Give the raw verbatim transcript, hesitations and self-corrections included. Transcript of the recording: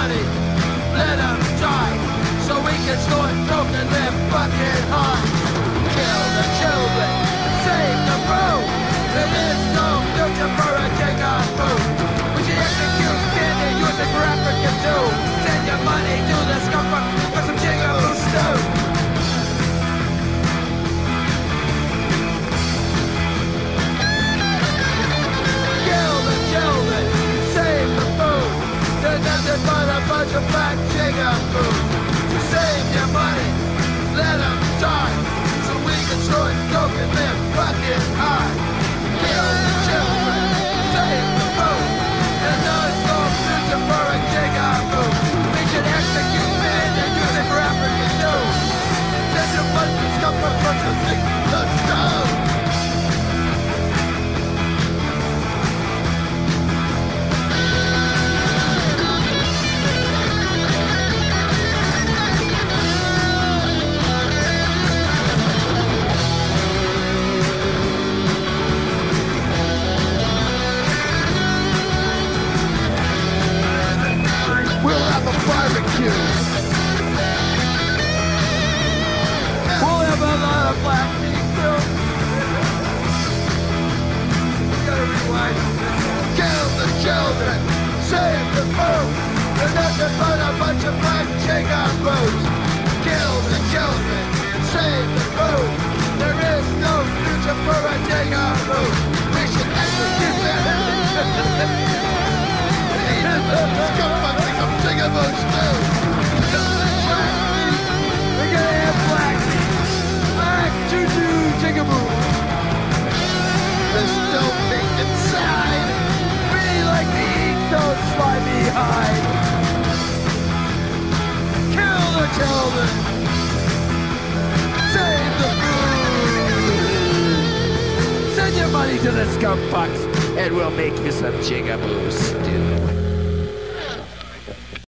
money, let them die, so we can snort coke and live fucking high. Kill the children, save the food. There is no future for a king of food. We should execute men and use it for Africa too. Send your money to the scumfuck for some jigaboo stew. Kill the children, save the food. There's nothing but a bunch of fat jigaboos. Save your money, let them die, so we can snort coke and live fucking high. Kill the children, save the food. There's no future for a jigaboo. We should execute men and use it for African too. Send your bunch of scumfuck bunch of things to stone. Barbecue. We'll have a lot of black meat too. We gotta rewind. Kill the children, save the food. There's nothing but a bunch of black jigaboos. Kill the children, save the food. There is no future for a jigaboo. We should execute them. Jigaboos too. We're gonna have black meat. Black choo-choo jigaboo. There's no meat inside. We like to eat those slimy hide. Kill the children. Save the food. Send your money to the scumfucks and we'll make you some jigaboo stew.